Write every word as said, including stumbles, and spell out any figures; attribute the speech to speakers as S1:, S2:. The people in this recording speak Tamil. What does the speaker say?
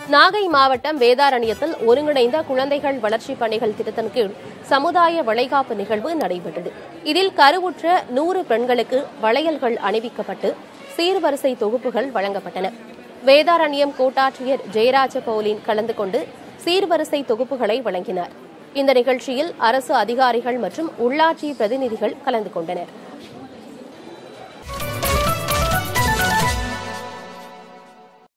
S1: நாகை மாவட்டம் வேதாரண்யத்தில் ஒருங்கிணைந்த குழந்தைகள் வளர்ச்சிப் பணிகள் திட்டத்தின் கீழ் சமுதாய வளைகாப்பு நிகழ்வு நடைபெற்றது. இதில் கருவுற்ற நூறு பெண்களுக்கு வளையல்கள் அணிவிக்கப்பட்டு சீர்வரிசை தொகுப்புகள் வழங்கப்பட்டன. வேதாரண்யம் கோட்டாட்சியர் ஜெயராஜ பவுலின் கலந்து கொண்டு சீர்வரிசை தொகுப்புகளை வழங்கினார். இந்த நிகழ்ச்சியில் அரசு அதிகாரிகள் மற்றும் உள்ளாட்சி பிரதிநிதிகள் கலந்து கொண்டனர்.